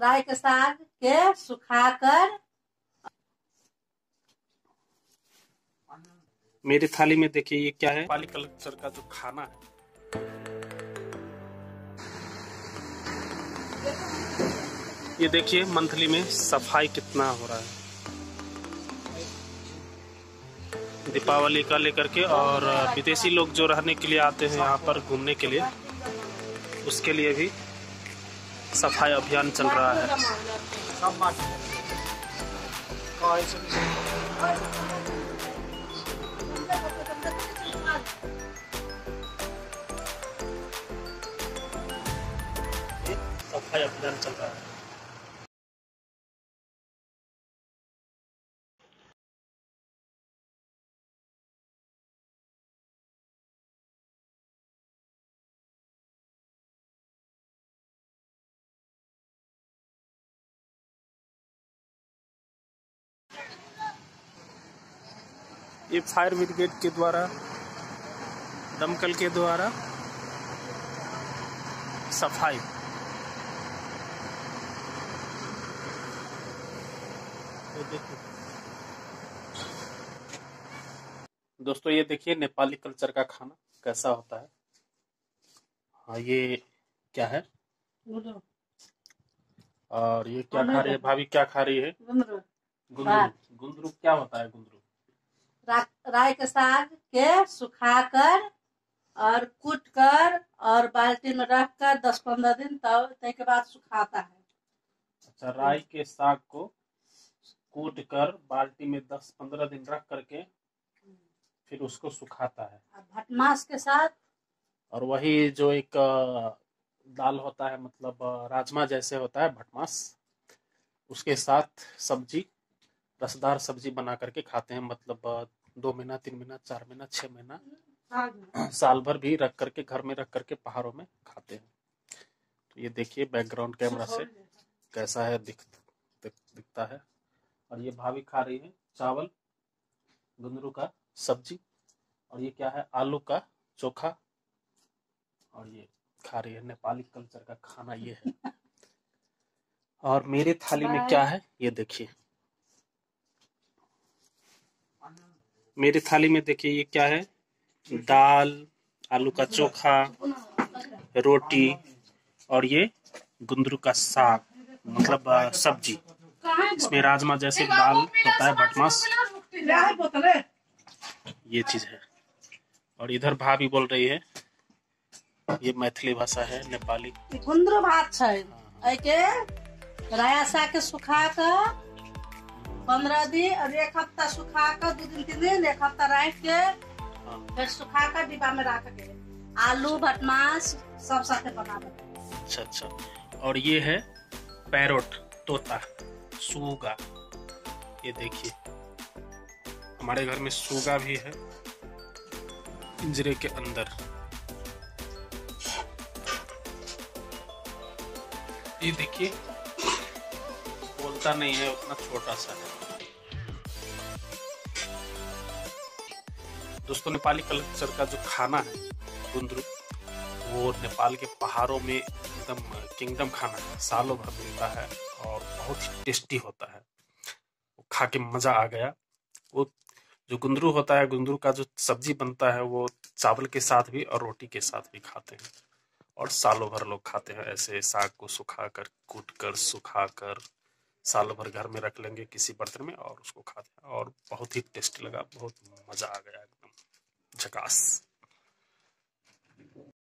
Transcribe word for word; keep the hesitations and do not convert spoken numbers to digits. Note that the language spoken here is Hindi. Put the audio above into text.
राई के साग के सुखाकर। मेरी थाली में देखिए ये क्या है, नेपाली कल्चर का जो खाना है। ये देखिए मंथली में सफाई कितना हो रहा है, दीपावली का लेकर के। और विदेशी लोग जो रहने के लिए आते हैं यहाँ पर घूमने के लिए, उसके लिए भी सफाई अभियान चल रहा है। सफाई अभियान चल रहा है। ये फायर ब्रिगेड के द्वारा, दमकल के द्वारा सफाई। दोस्तों ये देखिए नेपाली कल्चर का खाना कैसा होता है। हाँ ये क्या है, और ये क्या खा रही है भाभी, क्या खा रही है? गुंदरू। गुंदरू क्या होता है? गुंदरू रा, राई के साग के सुखाकर और कूट कर और बाल्टी में रख कर दस पंद्रह दिन, तब के बाद सुखाता है। अच्छा, राई के साग को कूट कर बाल्टी में दस पंद्रह दिन रख करके फिर उसको सुखाता है भटमास के साथ। और वही जो एक दाल होता है, मतलब राजमा जैसे होता है भटमास, उसके साथ सब्जी, रसदार सब्जी बना करके खाते हैं। मतलब दो महीना, तीन महीना, चार महीना, छह महीना, साल भर भी रख करके घर में रख करके पहाड़ों में खाते हैं। तो ये देखिए बैकग्राउंड कैमरा से कैसा है, दिख, दिख, दिखता है। और ये भाभी खा रही है चावल, गुंदरू का सब्जी, और ये क्या है, आलू का चोखा, और ये खा रही है। नेपाली कल्चर का खाना ये है। और मेरे थाली में क्या है ये देखिए, मेरी थाली में देखिए ये क्या है, दाल, आलू का चोखा, रोटी, और ये गुंदरू का साग, मतलब सब्जी। इसमें राजमा जैसे दाल होता है, भटमास, ये चीज है। और इधर भाभी बोल रही है, ये मैथिली भाषा है, नेपाली। गुंदरू भात है के राया साग के सुखा कर पंद्रह दिन और एक हफ्ता सुखा कर, दो दिन तीन दिन, एक हफ्ता रख के फिर सुखा कर डिब्बा में रख के आलू भटमास सब साथे बना देते। अच्छा अच्छा। और ये है पैरोट, तोता, सूगा। ये देखिए हमारे घर में सूगा भी है पिंजरे के अंदर। ये देखिए बोलता नहीं है, उतना छोटा सा है। दोस्तों नेपाली कल्चर का जो खाना है गुंदरू, वो नेपाल के पहाड़ों में एकदम किंगडम खाना है, सालों भर मिलता है और बहुत ही टेस्टी होता है। वो खा के मजा आ गया। वो जो गुंदरू होता है, गुंदरू का जो सब्जी बनता है, वो चावल के साथ भी और रोटी के साथ भी खाते हैं, और सालों भर लोग खाते हैं। ऐसे साग को सुखा कर, कूट कर, सुखा कर साल भर घर में रख लेंगे किसी बर्तन में और उसको खाते हैं, और बहुत ही टेस्टी लगा, बहुत मजा आ गया, एकदम झकास।